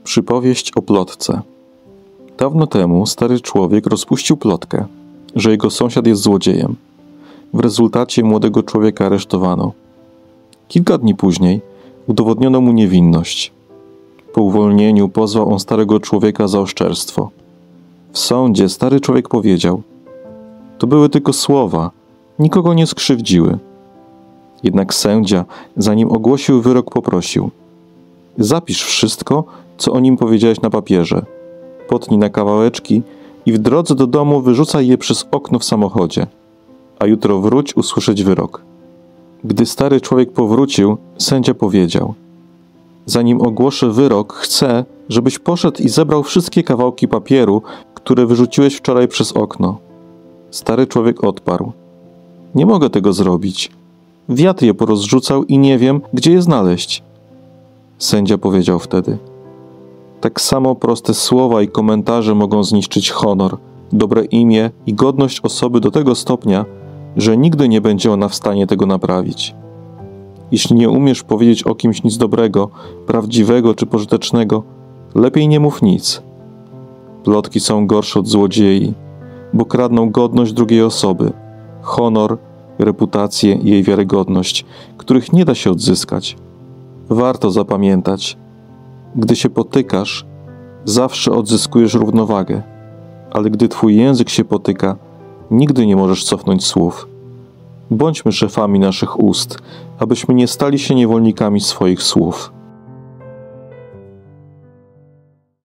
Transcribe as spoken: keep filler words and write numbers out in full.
Przypowieść o plotce. Dawno temu stary człowiek rozpuścił plotkę, że jego sąsiad jest złodziejem. W rezultacie młodego człowieka aresztowano. Kilka dni później udowodniono mu niewinność. Po uwolnieniu pozwał on starego człowieka za oszczerstwo. W sądzie stary człowiek powiedział: to były tylko słowa, nikogo nie skrzywdziły. Jednak sędzia, zanim ogłosił wyrok, poprosił: zapisz wszystko, co o nim powiedziałeś na papierze. Potnij na kawałeczki i w drodze do domu wyrzucaj je przez okno w samochodzie, a jutro wróć usłyszeć wyrok. Gdy stary człowiek powrócił, sędzia powiedział: zanim ogłoszę wyrok, chcę, żebyś poszedł i zebrał wszystkie kawałki papieru, które wyrzuciłeś wczoraj przez okno. Stary człowiek odparł: nie mogę tego zrobić. Wiatr je porozrzucał i nie wiem, gdzie je znaleźć. Sędzia powiedział wtedy: tak samo proste słowa i komentarze mogą zniszczyć honor, dobre imię i godność osoby do tego stopnia, że nigdy nie będzie ona w stanie tego naprawić. Jeśli nie umiesz powiedzieć o kimś nic dobrego, prawdziwego czy pożytecznego, lepiej nie mów nic. Plotki są gorsze od złodziei, bo kradną godność drugiej osoby, honor, reputację i jej wiarygodność, których nie da się odzyskać. Warto zapamiętać: gdy się potykasz, zawsze odzyskujesz równowagę, ale gdy twój język się potyka, nigdy nie możesz cofnąć słów. Bądźmy szefami naszych ust, abyśmy nie stali się niewolnikami swoich słów.